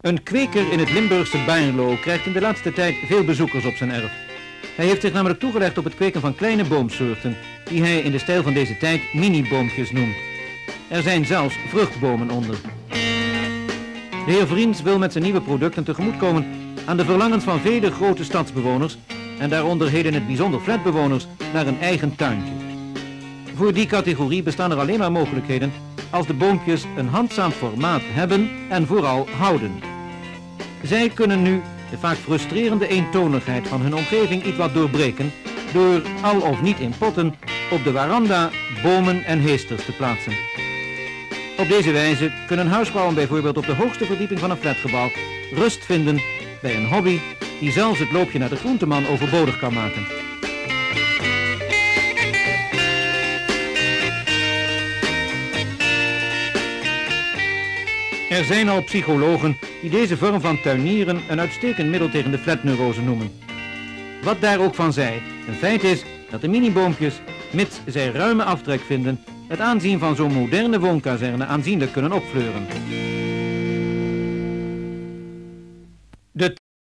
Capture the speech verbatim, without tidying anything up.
Een kweker in het Limburgse Baarlo krijgt in de laatste tijd veel bezoekers op zijn erf. Hij heeft zich namelijk toegelegd op het kweken van kleine boomsoorten, die hij in de stijl van deze tijd mini-boompjes noemt. Er zijn zelfs vruchtbomen onder. De heer Vriends wil met zijn nieuwe producten tegemoetkomen aan de verlangens van vele grote stadsbewoners en daaronder heden het bijzonder flatbewoners naar een eigen tuintje. Voor die categorie bestaan er alleen maar mogelijkheden als de boompjes een handzaam formaat hebben en vooral houden. Zij kunnen nu de vaak frustrerende eentonigheid van hun omgeving iets wat doorbreken door al of niet in potten op de veranda bomen en heesters te plaatsen. Op deze wijze kunnen huisvrouwen bijvoorbeeld op de hoogste verdieping van een flatgebouw rust vinden bij een hobby die zelfs het loopje naar de groenteman overbodig kan maken. Er zijn al psychologen die deze vorm van tuinieren een uitstekend middel tegen de flatneurose noemen. Wat daar ook van zij, een feit is dat de miniboompjes, mits zij ruime aftrek vinden, het aanzien van zo'n moderne woonkazerne aanzienlijk kunnen opfleuren.